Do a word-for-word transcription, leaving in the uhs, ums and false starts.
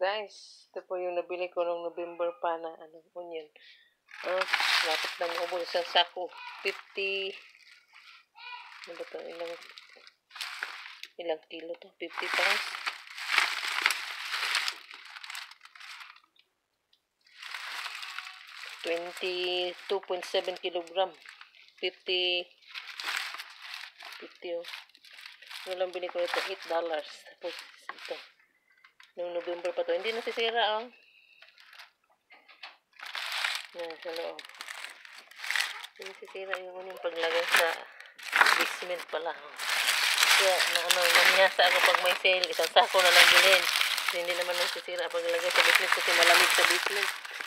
guys, ito po yung nabili ko noong November pa na ano, onion. Oh, lapit na maubos isang sako. fifty, ano ba ito? Ilang, ilang kilo to? fifty pounds. twenty-two point seven kilogram. fifty, fifty oh. Ano lang bili ko ito? eight dollars. Tapos ito. Noong November pa to. Hindi nasisira oh. Yan, sa loob. Hindi nasisira yung unang paglagay sa basement pala. Oh. Kaya na ano, namiyasa ako pag may sale. Isang sako na lang bilhin. Hindi naman nasisira paglagay sa basement kasi malamig sa basement.